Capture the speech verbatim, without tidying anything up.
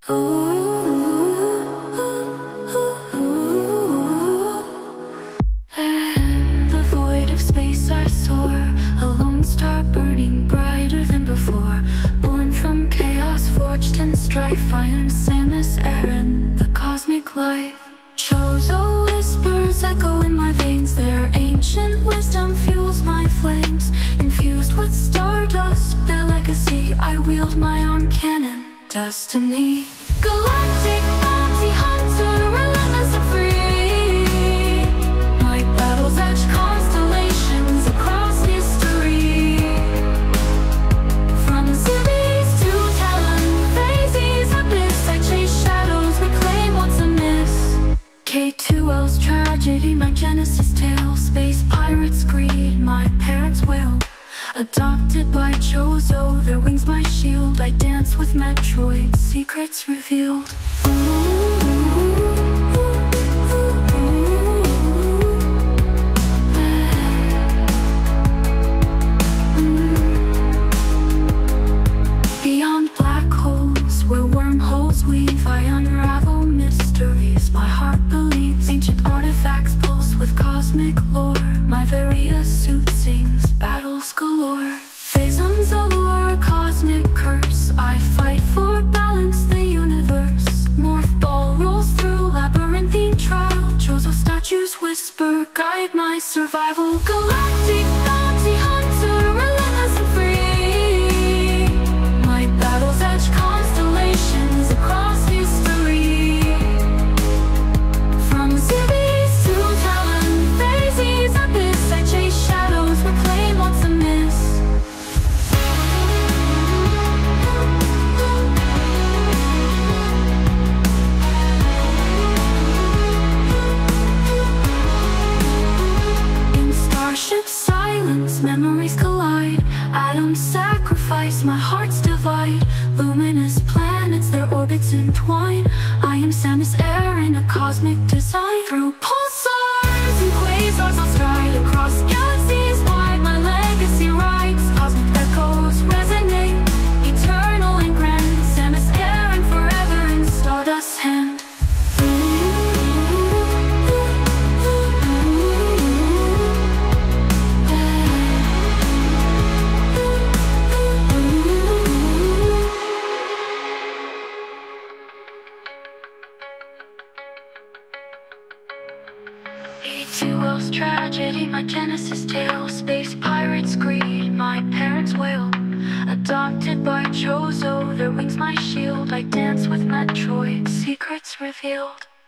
The void of space I soar, a lone star burning brighter than before. Born from chaos, forged in strife, I am Samus Aran, the cosmic life. Chozo whispers echo in my veins, their ancient wisdom fuels my flames. Infused with stardust, their legacy, I wield my own cannon, destiny. Galactic bounty hunter, relentless and free. My battles edge constellations across history. From cities to talon, phases abyss, I chase shadows, reclaim what's amiss. K two L's tragedy, my genesis tale. Space pirates' greed, my parents' will. Adopted by Chozo, their wings my shield. I dance with Metroid, secrets revealed. Beyond black holes, where wormholes weave, I unravel mysteries my heart believes. Ancient artifacts pulse with cosmic lore. My various suit sings battles galore. Phasms allure, cosmic curse, I fight for balance, the universe. Morph ball rolls through labyrinthine trial. Chozo statues whisper, guide my survival. Galactic bounty hunter, relentless and free. My battles edge constellations across history. From cities to talon, phases abyss, I chase shadows, reclaim what's amiss. In starship silence, memories collide. Atoms sacrifice, my hearts divide. Luminous planets, their orbits entwine. I am Samus Aran, a cosmic design. Through pulsars and quasars I'll stride across galaxies wide. My legacy rides, cosmic echoes resonate. Eternal and grand, Samus Aran forever in stardust hand. K two L's tragedy, my genesis tale. Space pirates' greed, my parents' wail. Adopted by Chozo, their wings my shield. I dance with Metroid, secrets revealed.